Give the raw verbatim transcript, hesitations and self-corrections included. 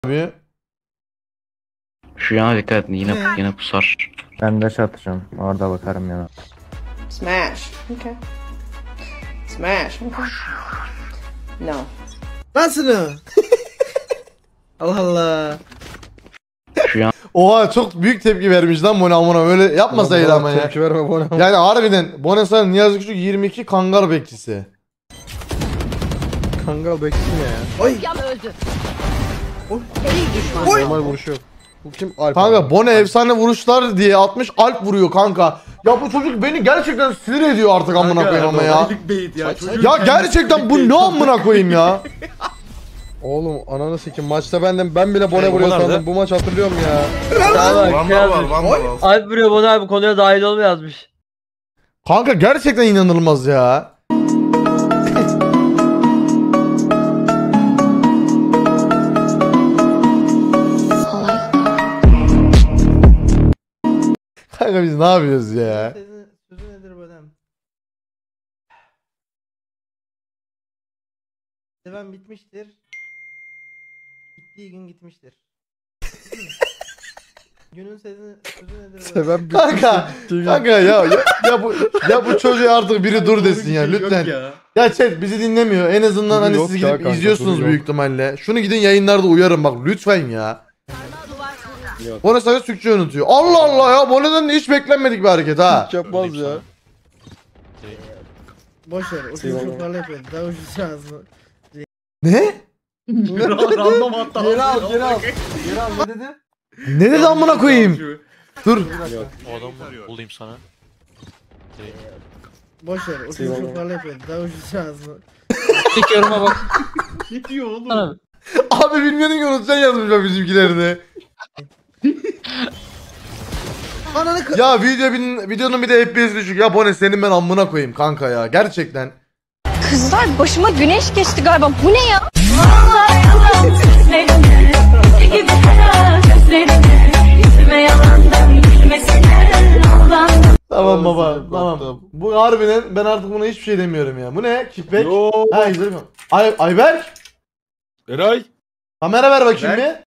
Abi. Şu yana dikkat et, yine yine pusar. Ben de atacağım. Orada bakarım ya. Smash. Okay. Smash. Okay. No. Nasıl? Allah Allah. Şu yan Oha çok büyük tepki vermiş lan Bone amına, öyle yapmasaydı ama ya. Tepki verme bana. Yani harbiden Bone sana Niyazi Küçük yirmi iki kangar bekçisi. Kangal beksin ya. Oy. Yan öldü. Oy. Normal vuruş yok. Bu kim? Alp. Kanka abi. Bone efsane vuruşlar diye atmış, Alp vuruyor kanka. Ya bu çocuk beni gerçekten sinir ediyor artık amına koyayım ama ya. ya. Ya gerçekten bu ne amına koyayım ya. Oğlum ananı sikim, maçta benden ben bile Bone Hey, vuruyor bunlar sandım. Bu maç hatırlıyorum ya. Vandal var, vandal var. Alp buraya bana abi konuya dahil olma yazmış. Kanka gerçekten inanılmaz ya. Kanka biz ne yapıyoruz ya? Sözü nedir Bonem? Seven bitmiştir. Bittiği gün gitmiştir. Günün sözü, sözü nedir Bonem? Seven Kanka, kanka ya, ya ya bu ya bu çocuğa artık biri dur desin ya lütfen. Ya. ya chat bizi dinlemiyor. En azından hani Yok siz ya gidip kanka, izliyorsunuz dur büyük yok. ihtimalle. Şunu gidin yayınlarda uyarın bak lütfen ya. Bone sadece Türkçe unutuyor. Allah Allah ya, Bone'den de hiç beklenmedik bir hareket ha. Hiç yapmaz ya. Boş ver. Uçuş şokarlı yapıyordu. Daha uçuş lazım. Ne? Random hatta. Geri al geri al. Geri al ne dedin? Ne dedi amına koyayım? Dur. O adamı bulayım sana. Boş ver. Uçuş şokarlı yapıyordu. Daha uçuş lazım. İlk yoruma bak. Ne diyor oğlum? Abi bilmiyorsun ki unutacaksın yazmışlar bizimkilerini. Ananı kı... Ya video bin, videonun bir de F P S düşük. Ya Bone senin ben amına koyayım kanka ya. Gerçekten. Kızlar başıma güneş geçti galiba. Bu ne ya? Tamam baba tamam. Bu harbiden ben artık buna hiçbir şey demiyorum ya. Bu ne? Kickback? Ha izledim. Ay Ayberk. Eray. Kamera ver bakayım bir.